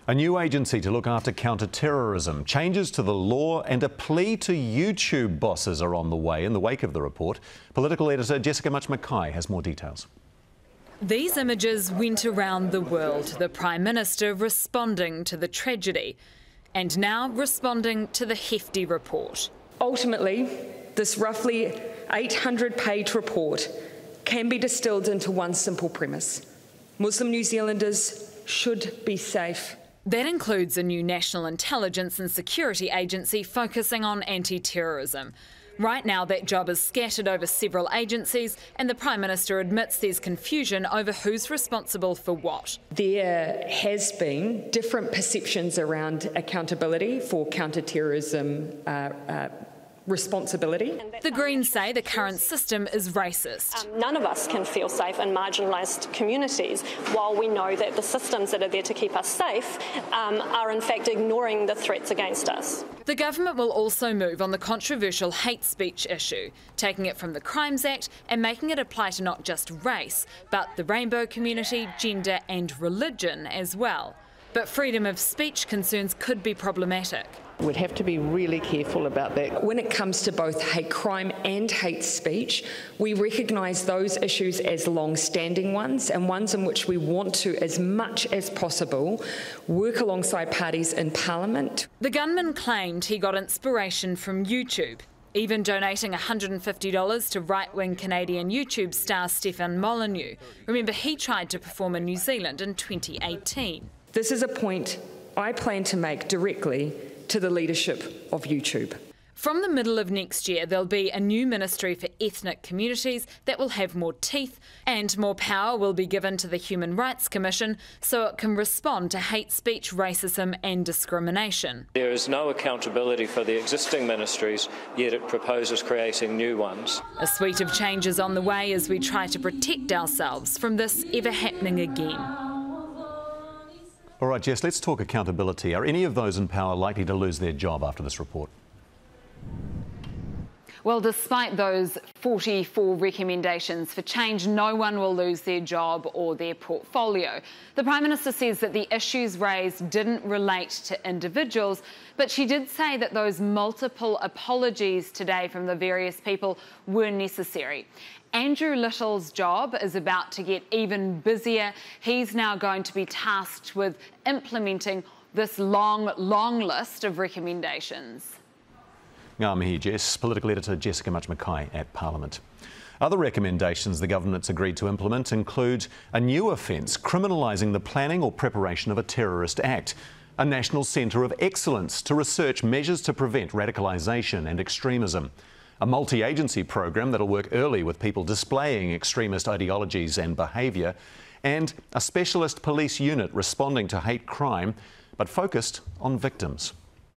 A new agency to look after counter-terrorism, changes to the law and a plea to YouTube bosses are on the way in the wake of the report. Political editor Jessica Mackay has more details. These images went around the world, the Prime Minister responding to the tragedy and now responding to the hefty report. Ultimately, this roughly 800-page report can be distilled into one simple premise: Muslim New Zealanders should be safe. That includes a new national intelligence and security agency focusing on anti-terrorism. Right now, that job is scattered over several agencies, and the Prime Minister admits there's confusion over who's responsible for what. There has been different perceptions around accountability for counter-terrorism responsibility. The Greens say the current system is racist. None of us can feel safe in marginalised communities, while we know that the systems that are there to keep us safe are in fact ignoring the threats against us. The government will also move on the controversial hate speech issue, taking it from the Crimes Act and making it apply to not just race, but the rainbow community, gender and religion as well. But freedom of speech concerns could be problematic. We'd have to be really careful about that. When it comes to both hate crime and hate speech, we recognise those issues as long-standing ones and ones in which we want to, as much as possible, work alongside parties in Parliament. The gunman claimed he got inspiration from YouTube, even donating $150 to right-wing Canadian YouTube star Stefan Molyneux. Remember, he tried to perform in New Zealand in 2018. This is a point I plan to make directly to the leadership of YouTube. From the middle of next year, there'll be a new ministry for ethnic communities that will have more teeth, and more power will be given to the Human Rights Commission so it can respond to hate speech, racism and discrimination. There is no accountability for the existing ministries, yet it proposes creating new ones. A suite of changes on the way as we try to protect ourselves from this ever happening again. All right, Jess, let's talk accountability. Are any of those in power likely to lose their job after this report? Well, despite those 44 recommendations for change, no one will lose their job or their portfolio. The Prime Minister says that the issues raised didn't relate to individuals, but she did say that those multiple apologies today from the various people were necessary. Andrew Little's job is about to get even busier. He's now going to be tasked with implementing this long list of recommendations. I'm here, Jess. Political editor Jessica Mackay at Parliament. Other recommendations the government's agreed to implement include a new offence criminalising the planning or preparation of a terrorist act, a national centre of excellence to research measures to prevent radicalisation and extremism, a multi-agency program that'll work early with people displaying extremist ideologies and behaviour, and a specialist police unit responding to hate crime, but focused on victims.